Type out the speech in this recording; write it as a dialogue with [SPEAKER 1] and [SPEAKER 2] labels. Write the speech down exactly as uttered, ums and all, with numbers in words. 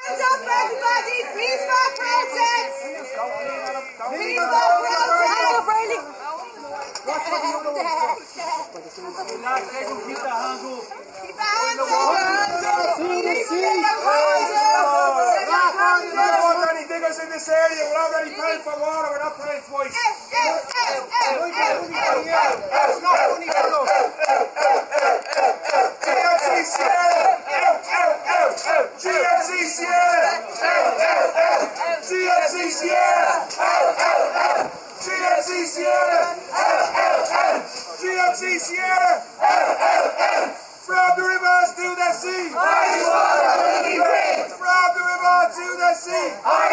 [SPEAKER 1] Hands up, everybody! Peaceful protest! Peaceful protest! Hello, Brady!
[SPEAKER 2] Keep the hands up!
[SPEAKER 1] Keep the hands up!
[SPEAKER 3] We don't want any diggers in this area. We're already paying for water. We're not paying twice.
[SPEAKER 1] It's not funny for us.
[SPEAKER 3] G M C Sierra! G M C Sierra! G M C Sierra! G M C Sierra! G M C Sierra! From the rivers to the sea! From the river to the sea!